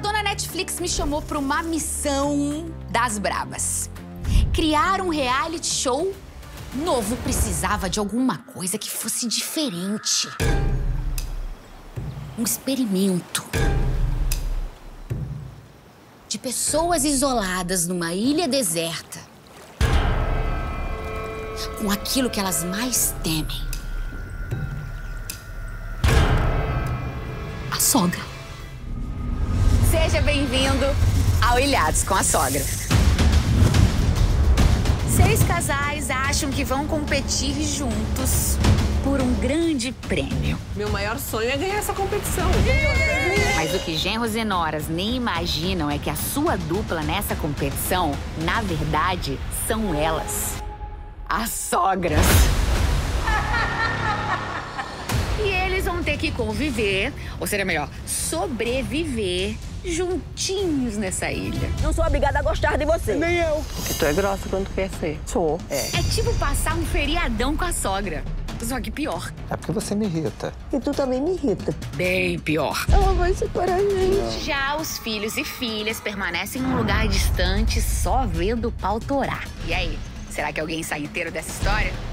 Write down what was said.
dona Netflix me chamou para uma missão das brabas. Criar um reality show novo precisava de alguma coisa que fosse diferente. Um experimento. De pessoas isoladas numa ilha deserta. Com aquilo que elas mais temem. A sogra. Seja bem-vindo ao Ilhados com a Sogra. 6 casais acham que vão competir juntos por um grande prêmio. Meu maior sonho é ganhar essa competição. Mas o que genros e noras nem imaginam é que a sua dupla nessa competição, na verdade, são elas. As sogras. E eles vão ter que conviver, ou seria melhor, sobreviver juntinhos nessa ilha. Não sou obrigada a gostar de você. Nem eu. Porque tu é grossa quando tu quer ser. Sou. É tipo passar um feriadão com a sogra. Só que pior. É porque você me irrita. E tu também me irrita. Bem pior. Ela vai separar a gente. Já os filhos e filhas permanecem num lugar distante só vendo o pau torar. E aí, será que alguém sai inteiro dessa história?